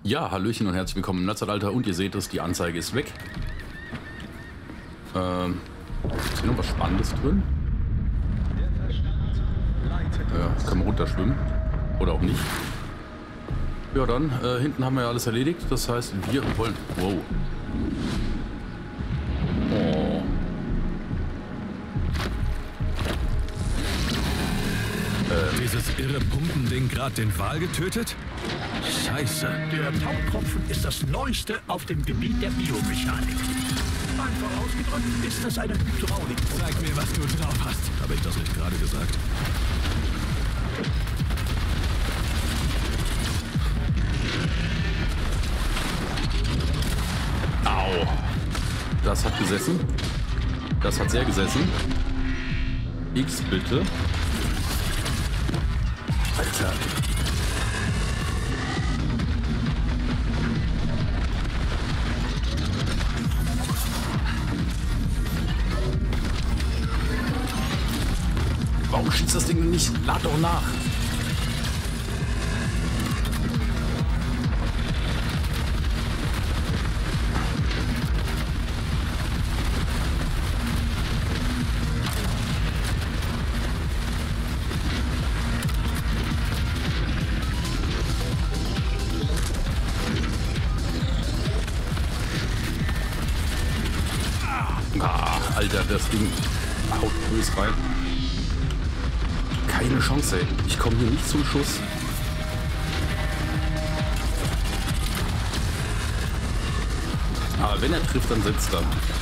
Ja, hallöchen und herzlich willkommen im Netzzeitalter und ihr seht es, die Anzeige ist weg. Ist hier noch was Spannendes drin? Ja, kann man runterschwimmen. Oder auch nicht. Ja, dann, hinten haben wir ja alles erledigt. Das heißt, wir wollen... Wow. Oh. Dieses irre Pumpending gerade den Wal getötet? Scheiße. Der Tauchtropfen ist das Neueste auf dem Gebiet der Biomechanik. Einfach ausgedrückt ist das eine Hydraulik. Zeig mir, was du drauf hast. Habe ich das nicht gerade gesagt? Au. Das hat gesessen. Das hat sehr gesessen. X bitte. Alter. Warum schießt das Ding nicht? Lad doch nach. Alter, das Ding haut böse rein. Keine Chance, ey. Ich komme hier nicht zum Schuss. Aber wenn er trifft, dann sitzt er.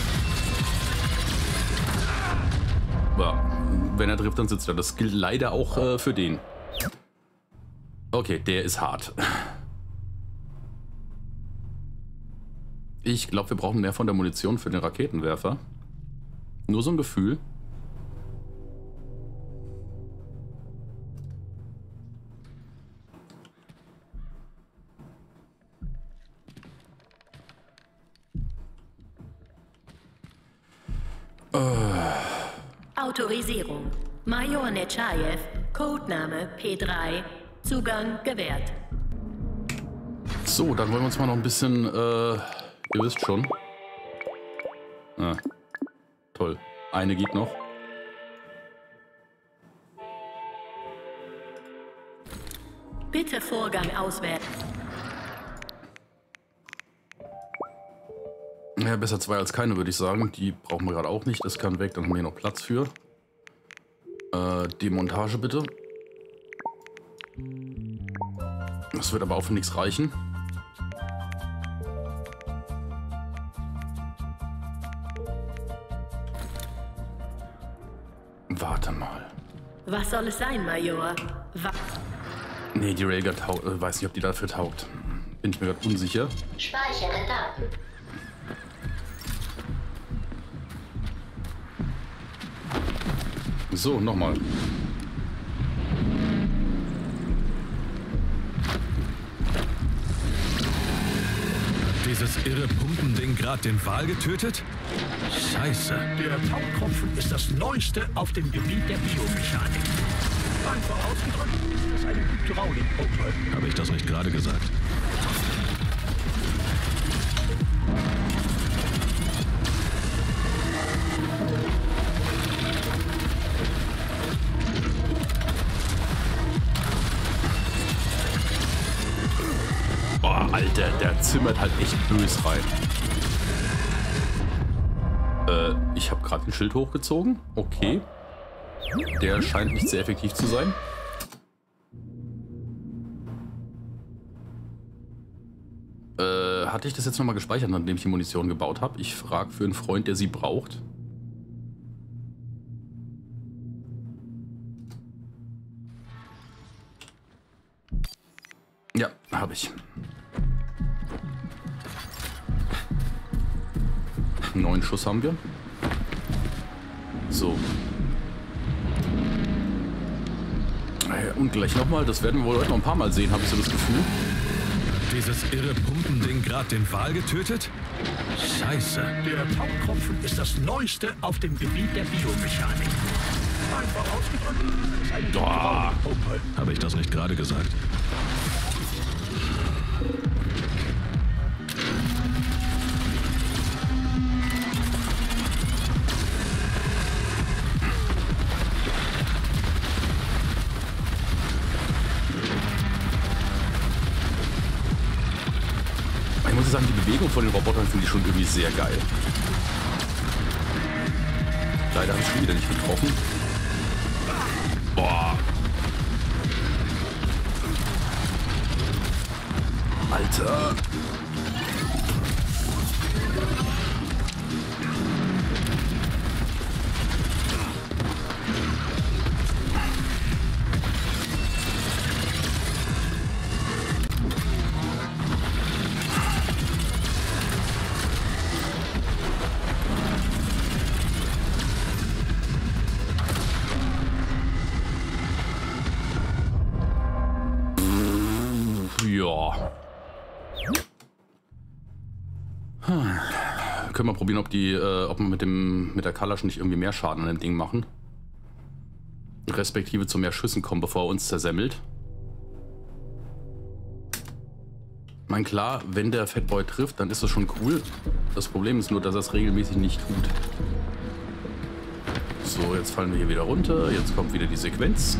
Ja, wenn er trifft, dann sitzt er. Das gilt leider auch für den. Okay, der ist hart. Ich glaube, wir brauchen mehr von der Munition für den Raketenwerfer. Nur so ein Gefühl. Autorisierung. Major Nechayev, Codename P3, Zugang gewährt. So, dann wollen wir uns mal noch ein bisschen, ihr wisst schon. Ah, toll. Eine geht noch. Bitte Vorgang auswählen. Ja, besser zwei als keine, würde ich sagen. Die brauchen wir gerade auch nicht. Das kann weg, dann haben wir hier noch Platz für. Demontage bitte. Das wird aber auch für nichts reichen. Warte mal. Was soll es sein, Major? Nee, die Railgun taugt. Weiß nicht, ob die dafür taugt. Bin ich mir gerade unsicher. Speichere Daten. So, nochmal. Dieses irre Pumpending gerade den Wal getötet? Scheiße. Der Tauchtropfen ist das Neueste auf dem Gebiet der Biomechanik. Einfach ausgedrückt ist das eine Hydraulikpumpe. Habe ich das nicht gerade gesagt? Boah, Alter, der zimmert halt echt bös rein. Ich habe gerade ein Schild hochgezogen. Okay. Der scheint nicht sehr effektiv zu sein. Hatte ich das jetzt nochmal gespeichert, nachdem ich die Munition gebaut habe? Ich frage für einen Freund, der sie braucht. Ja, habe ich. 9 Schuss haben wir. So. Und gleich nochmal. Das werden wir wohl heute noch ein paar Mal sehen, habe ich so das Gefühl. Dieses irre Pumpending gerade den Wal getötet? Scheiße. Der Tauchtropfen ist das Neueste auf dem Gebiet der Biomechanik. Einfach ausgedrückt ist eine Hydraulikpumpe. Habe ich das nicht gerade gesagt? Ich muss sagen, die Bewegung von den Robotern finde ich schon irgendwie sehr geil. Leider habe ich schon wieder nicht getroffen. Boah. Alter. Ja. Können wir probieren, ob wir mit der Kalasch nicht irgendwie mehr Schaden an dem Ding machen. Respektive zu mehr Schüssen kommen, bevor er uns zersemmelt. Ich meine, klar, wenn der Fatboy trifft, dann ist das schon cool. Das Problem ist nur, dass er es regelmäßig nicht tut. So, jetzt fallen wir hier wieder runter. Jetzt kommt wieder die Sequenz.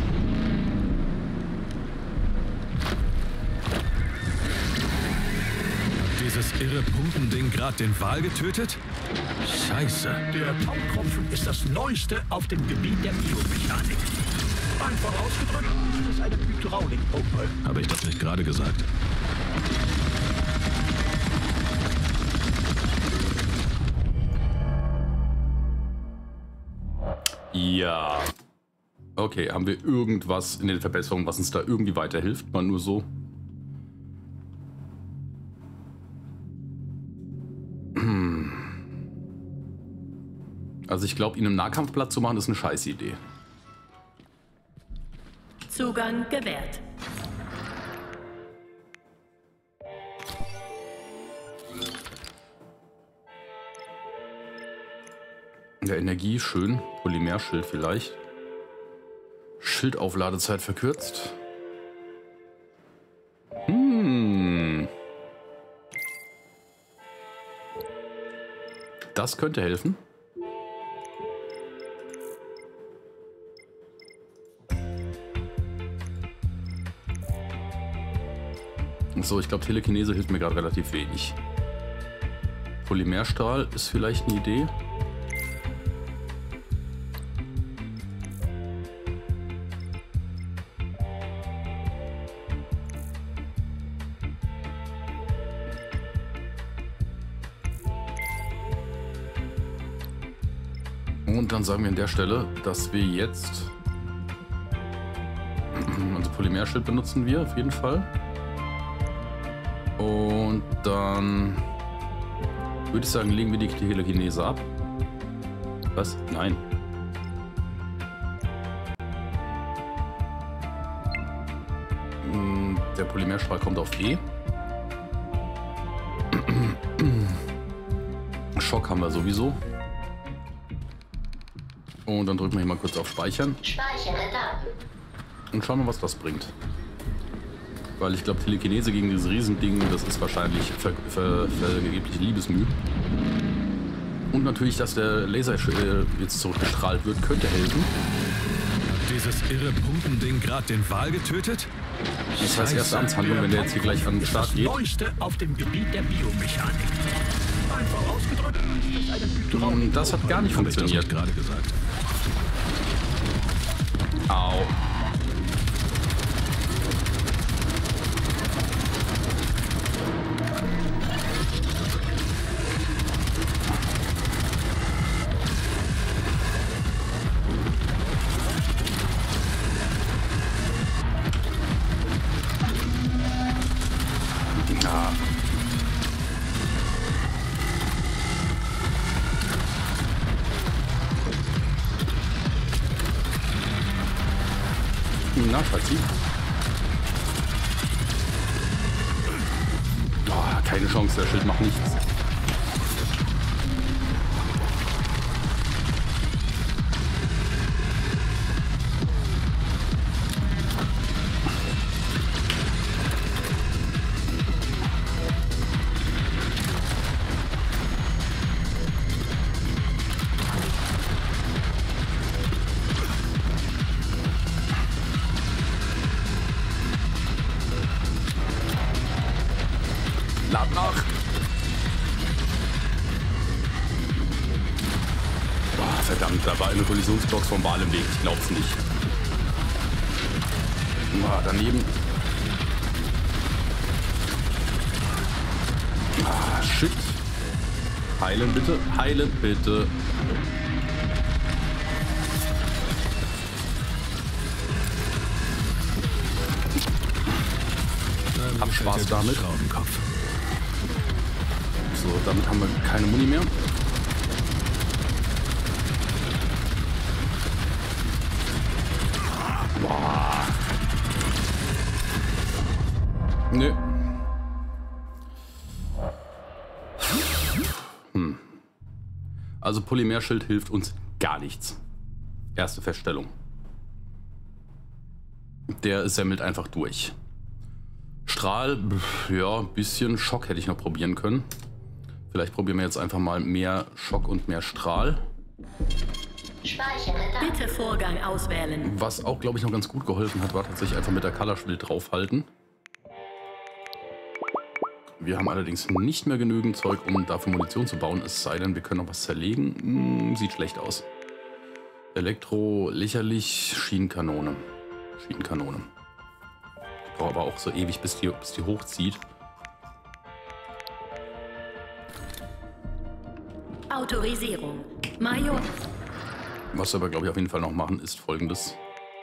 Dieses irre Pumpending gerade den Wal getötet? Scheiße. Der Taumtropfen ist das Neueste auf dem Gebiet der Biomechanik. Einfach ausgedrückt ist es eine Hydraulikpumpe. Habe ich das nicht gerade gesagt? Ja. Okay, haben wir irgendwas in den Verbesserungen, was uns da irgendwie weiterhilft? Mal nur so. Also ich glaube, ihn im Nahkampf platt zu machen, ist eine scheiß Idee. Zugang gewährt. Ja, Energie, schön. Polymerschild vielleicht. Schildaufladezeit verkürzt. Das könnte helfen. So, ich glaube, Telekinese hilft mir gerade relativ wenig. Polymerstrahl ist vielleicht eine Idee. Und dann sagen wir an der Stelle, dass wir jetzt also Polymerschild benutzen wir auf jeden Fall. Und dann würde ich sagen, legen wir die Telekinese ab. Was? Nein. Der Polymerstrahl kommt auf E. Schock haben wir sowieso. Und dann drücken wir hier mal kurz auf Speichern. Speichere Daten. Und schauen wir, was das bringt. Weil ich glaube, Telekinese gegen dieses Riesending, das ist wahrscheinlich vergebliche Liebesmüh. Und natürlich, dass der Laser jetzt zurückgestrahlt wird, könnte helfen. Dieses irre Pumpending gerade den Wal getötet? Das heißt, erste Amtshandlung, wenn der jetzt hier gleich an den Start geht. Das Neueste auf dem Gebiet der Biomechanik. Einfach ausgedrückt ist es eine Hydraulik. Das hat gar nicht Habe ich das funktioniert. nicht gerade gesagt? Au. Ja. Na, Spazi. Oh, keine Chance, der Schild macht nichts. Lad nach. Boah, verdammt, da war eine Kollisionsbox vom Wal im Weg. Ich glaub's nicht. Boah, daneben. Ah, shit. Heilen bitte, heilen bitte. Hab Spaß damit. So, damit haben wir keine Muni mehr. Boah. Nö. Also Polymerschild hilft uns gar nichts. Erste Feststellung. Der semmelt einfach durch. Strahl, ja, ein bisschen Schock hätte ich noch probieren können. Vielleicht probieren wir jetzt einfach mal mehr Schock und mehr Strahl. Bitte Vorgang auswählen. Was auch, glaube ich, noch ganz gut geholfen hat, war tatsächlich einfach mit der Color-Schild draufhalten. Wir haben allerdings nicht mehr genügend Zeug, um dafür Munition zu bauen. Es sei denn, wir können noch was zerlegen. Sieht schlecht aus. Elektro, lächerlich, Schienenkanone. Schienenkanone. Ich brauche aber auch so ewig, bis die hochzieht. Autorisierung. Major. Was wir aber, glaube ich, auf jeden Fall noch machen, ist Folgendes.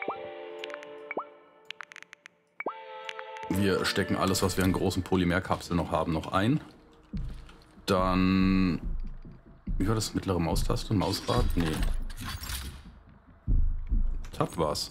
Wir stecken alles, was wir in großen Polymerkapseln noch haben, noch ein. Dann... Wie war das? Mittlere Maustaste? Mausrad? Nee. Tab war's.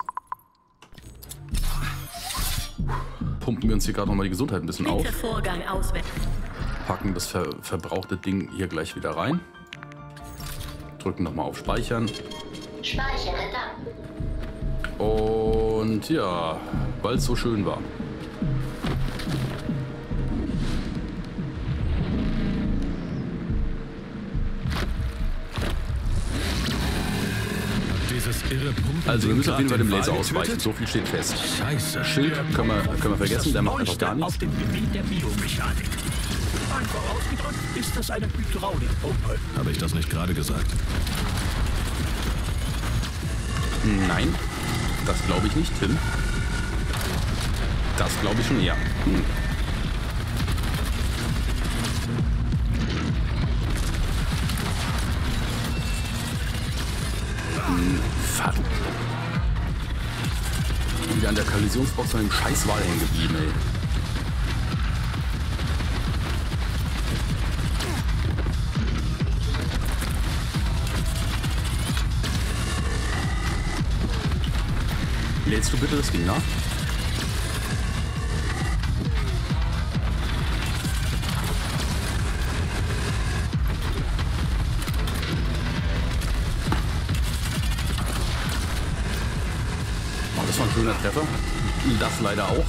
Pumpen wir uns hier gerade nochmal die Gesundheit ein bisschen auf. Bitte Vorgang auswählen. Packen das verbrauchte Ding hier gleich wieder rein. Drücken nochmal auf Speichern. Speichere dann. Und ja, weil es so schön war. Also wir müssen auf jeden Fall dem Laser ausweichen, so viel steht fest. Scheiße. Schild können wir vergessen, der macht einfach gar nichts. Auf dem Gebiet der Biomechanik. Einfach ausgedrückt ist das eine Hydraulikpumpe. Habe ich das nicht gerade gesagt? Nein, das glaube ich nicht, Tim. Das glaube ich schon eher. Verdammt. Wieder an der Kollisionsbox von dem Scheißwal hängen geblieben, ey. Lädst du bitte das Ding nach? Oh, das war ein schöner Treffer. Das leider auch.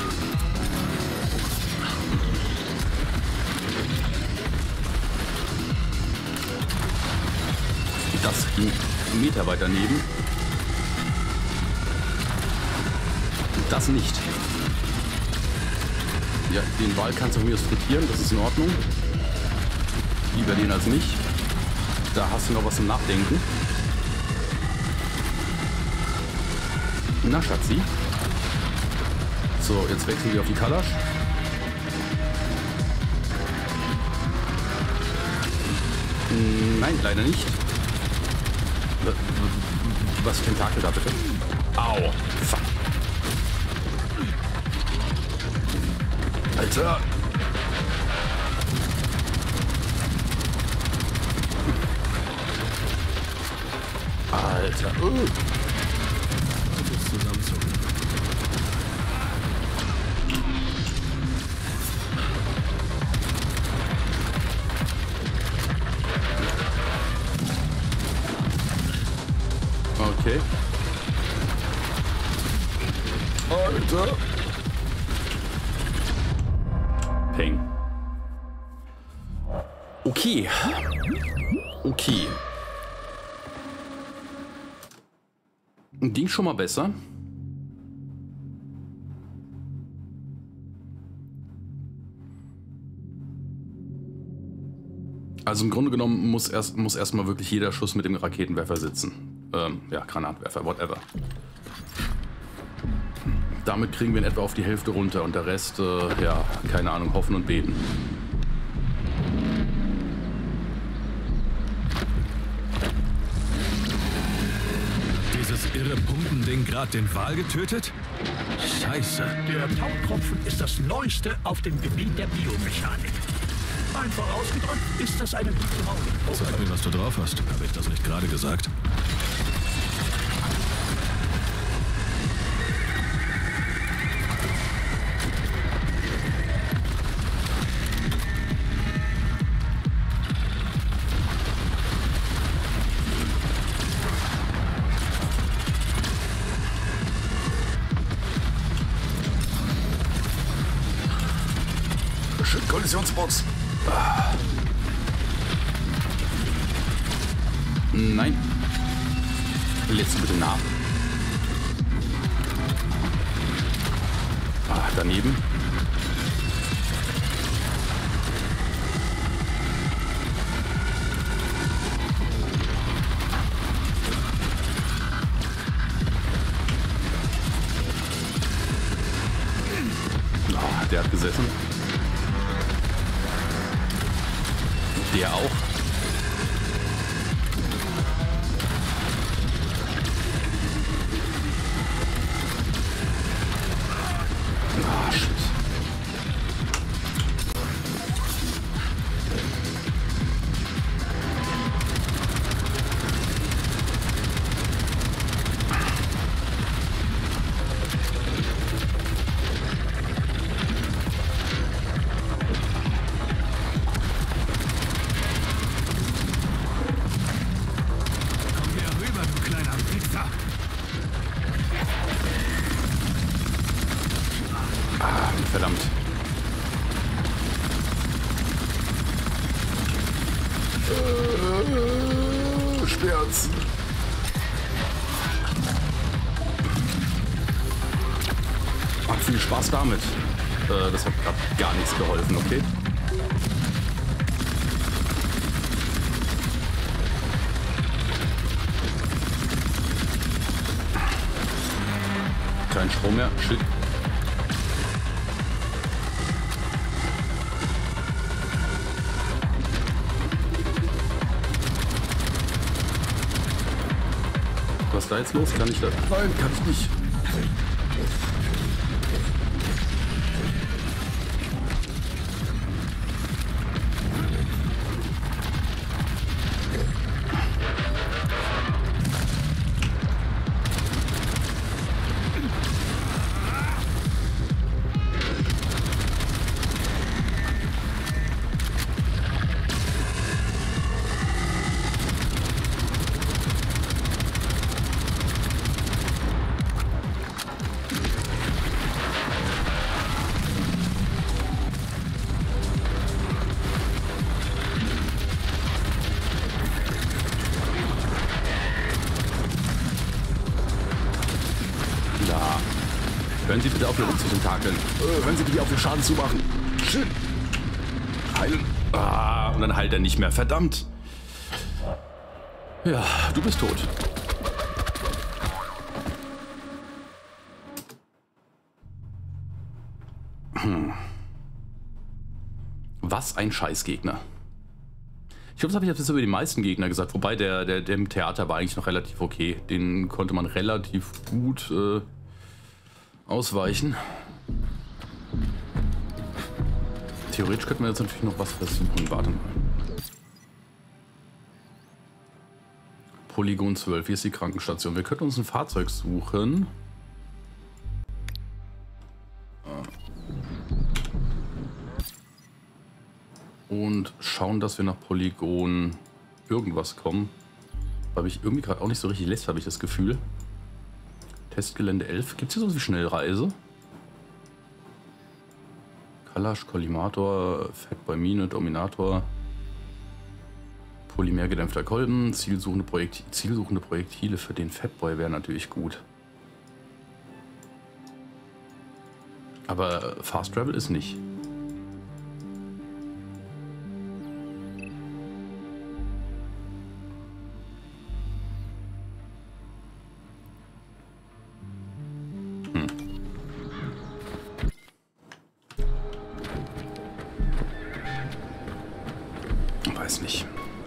Das ging einen Meter weiter neben. Das nicht. Ja, den Wal kannst du von mir aus frittieren, das ist in Ordnung. Lieber den als mich. Da hast du noch was zum Nachdenken. Na, Schatzi. So, jetzt wechseln wir auf die Kalasch. Nein, leider nicht. Was für Tentakel da bitte? Au, fuck. Alter! Alter! Das zusammenzucken. Okay. Alter! Peng. Okay. Okay. Ging schon mal besser. Also im Grunde genommen muss erstmal wirklich jeder Schuss mit dem Raketenwerfer sitzen. Ja, Granatwerfer, whatever. Damit kriegen wir in etwa auf die Hälfte runter und der Rest, ja, keine Ahnung, hoffen und beten. Dieses irre Pumpending gerade den Wal getötet? Scheiße. Der Tautropfen ist das Neueste auf dem Gebiet der Biomechanik. Einfach ausgedrückt ist das eine Hydraulik. Sag mir, was du drauf hast. Habe ich das nicht gerade gesagt? Kollisionsbox. Nein. Lädst du bitte nach. Daneben. Der hat gesessen. Der auch. Ah, shit. Verdammt. Schmerz. Macht viel Spaß damit. Das hat gerade gar nichts geholfen, okay? Kein Strom mehr. Shit. Was ist da jetzt los? Kann ich das? Nein, kann ich nicht. Hören Sie bitte auf, hier rumzutakeln. Hören Sie bitte auf, den Schaden zu machen. Shit. Heilen. Und dann heilt er nicht mehr. Verdammt. Ja, du bist tot. Was ein Scheißgegner. Ich glaube, das habe ich jetzt über die meisten Gegner gesagt. Wobei der im Theater war eigentlich noch relativ okay. Den konnte man relativ gut ausweichen. Theoretisch könnten wir jetzt natürlich noch was versuchen. Warte mal. Polygon 12, hier ist die Krankenstation. Wir könnten uns ein Fahrzeug suchen. Und schauen, dass wir nach Polygon irgendwas kommen. Habe ich irgendwie gerade auch nicht so richtig lässt, habe ich das Gefühl. Testgelände 11. Gibt es hier sowas wie Schnellreise? Kalasch, Kollimator, Fatboy-Mine, Dominator, Polymergedämpfter Kolben, zielsuchende Projektile für den Fatboy wäre natürlich gut. Aber Fast Travel ist nicht. weiß nicht.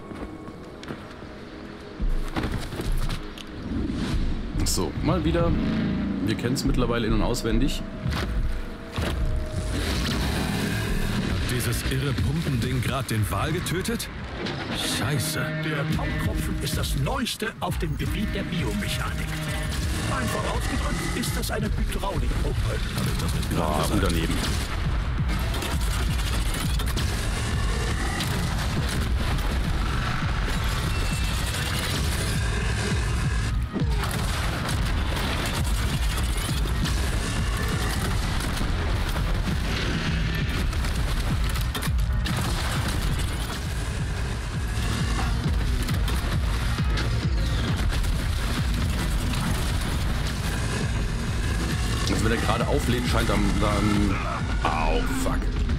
So, mal wieder. Wir kennen es mittlerweile in- und auswendig. Hat dieses irre Pumpending gerade den Wal getötet? Scheiße. Der Tautropfen ist das Neueste auf dem Gebiet der Biomechanik. Einfach ausgedrückt ist das eine Hydraulikpumpe. Habe ich das nicht Ja, gerade und gesagt? daneben. Also wenn er gerade auflädt, scheint dann... Au, fuck.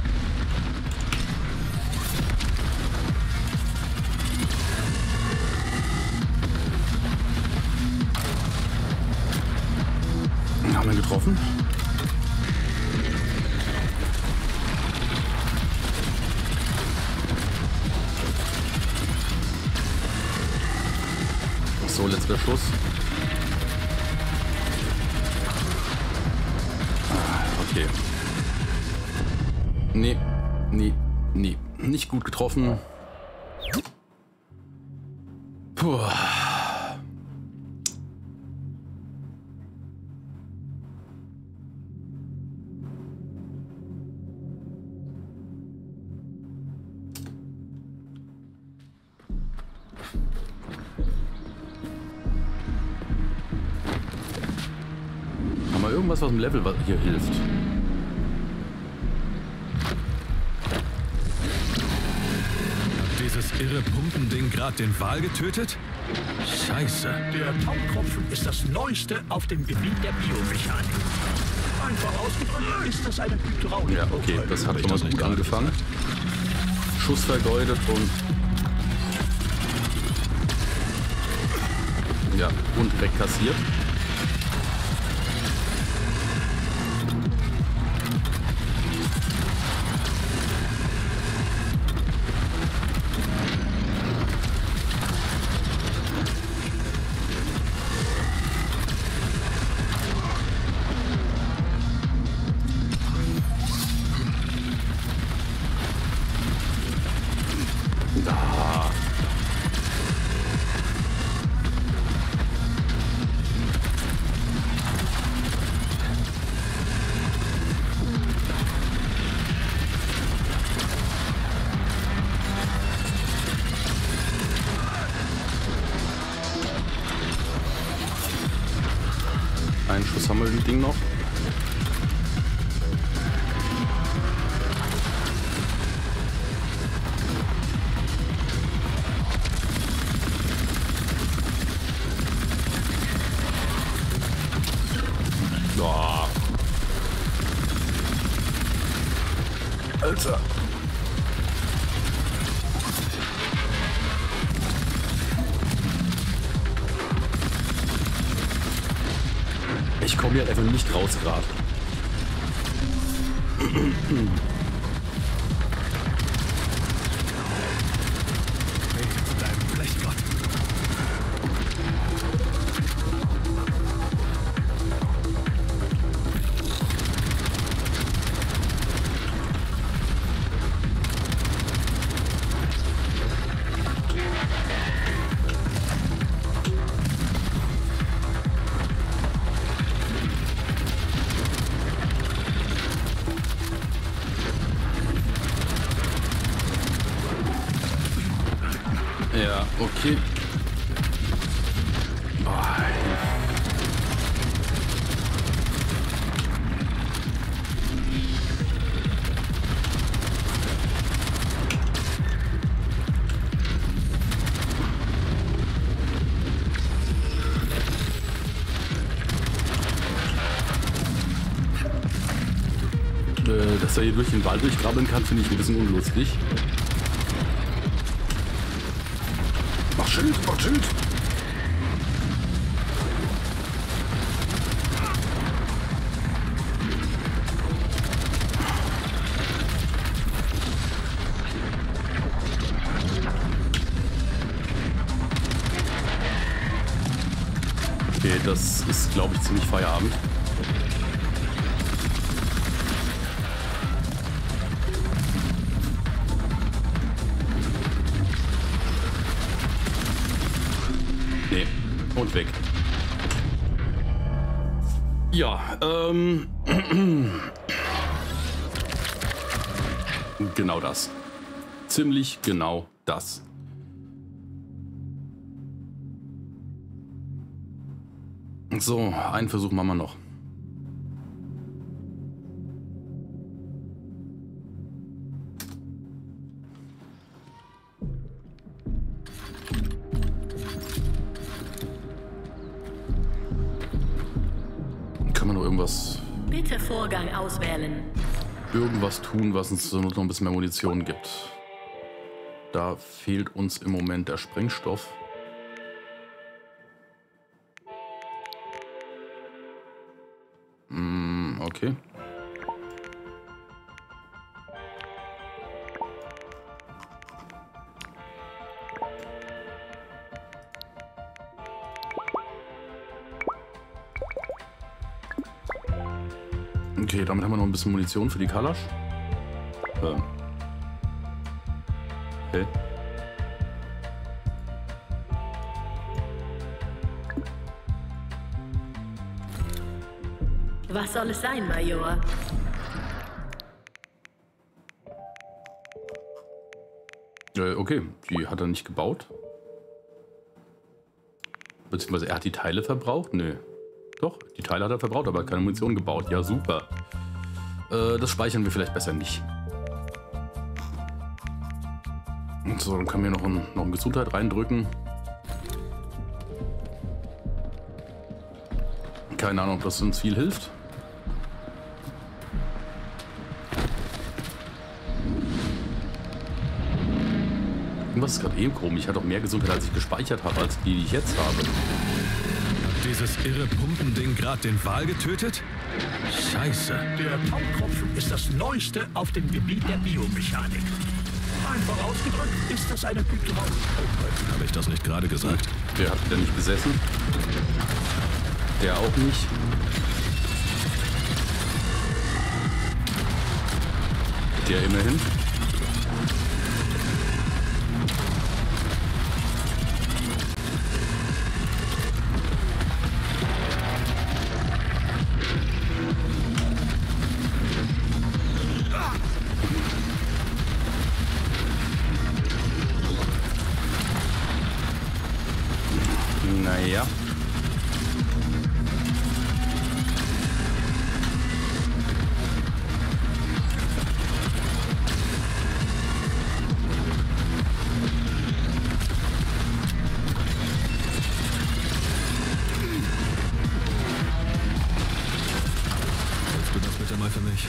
Haben wir getroffen? So, letzter Schuss. Okay. Nee. Nicht gut getroffen. Puh. Haben wir irgendwas, was im Level hier hilft? Dieses irre Pumpending gerade den Wal getötet? Scheiße. Der Tautropfen ist das Neueste auf dem Gebiet der Biomechanik. Einfach ausgedrückt ist das eine Hydraulikpumpe. Ja, okay, das hat schon mal gut angefangen. Schuss vergeudet und... Ja, und wegkassiert. Da. Einen Schuss haben wir im Ding noch. Ja. Alter. Ich komme hier einfach nicht raus gerade. Ja, okay. Dass er hier durch den Wald durchkrabbeln kann, finde ich ein bisschen unlustig. Mach Schild, mach Schild! Das ist, glaube ich, ziemlich Feierabend. Nee, und weg. Ja, genau das. Ziemlich genau das. So, einen Versuch machen wir noch. Kann man noch irgendwas... Bitte Vorgang auswählen. Irgendwas tun, was uns so noch ein bisschen mehr Munition gibt. Da fehlt uns im Moment der Sprengstoff. Okay. Okay, damit haben wir noch ein bisschen Munition für die Kalasch. Okay. Was soll es sein, Major? Okay, die hat er nicht gebaut. Beziehungsweise er hat die Teile verbraucht? Nö. Doch, die Teile hat er verbraucht, aber keine Munition gebaut. Ja, super. Das speichern wir vielleicht besser nicht. Und so, dann können wir noch ein Gesundheit reindrücken. Keine Ahnung, ob das uns viel hilft. Was ist gerade eben komisch? Ich hatte auch mehr Gesundheit, als ich gespeichert habe, als die ich jetzt habe. Dieses irre Pumpending gerade den Wal getötet? Scheiße. Der Tautropfen ist das Neueste auf dem Gebiet der Biomechanik. Einfach ausgedrückt ist das eine Kulturelle. Habe ich das nicht gerade gesagt? Der hat wieder nicht gesessen. Der auch nicht. Der immerhin. Naja. Willst du das bitte mal für mich?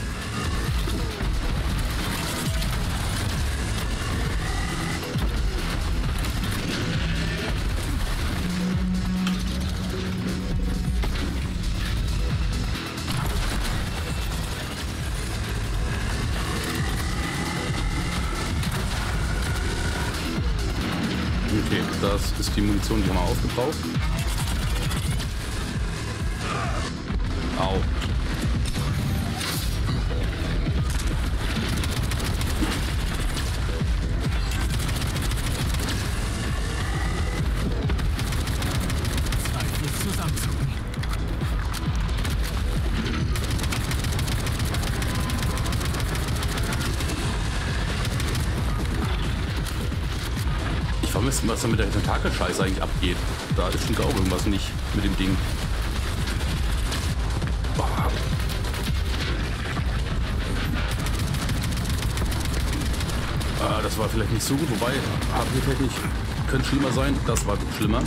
Okay, das ist die Munition, die haben wir aufgebraucht. Au. Zeit, jetzt zusammenzucken. Ich vermisse, was da mit der Tentakel-Scheiße eigentlich abgeht. Da ist schon auch irgendwas nicht mit dem Ding. Boah. Das war vielleicht nicht so gut, wobei, HP-technisch könnte schlimmer sein. Das war schlimmer.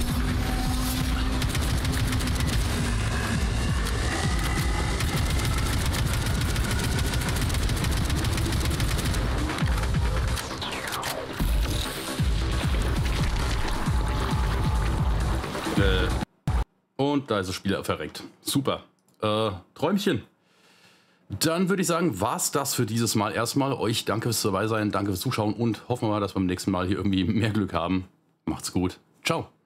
Und da ist das Spiel verreckt. Super. Träumchen. Dann würde ich sagen, war's das für dieses Mal erstmal. Euch danke fürs dabei sein, danke fürs Zuschauen und hoffen wir mal, dass wir beim nächsten Mal hier irgendwie mehr Glück haben. Macht's gut. Ciao.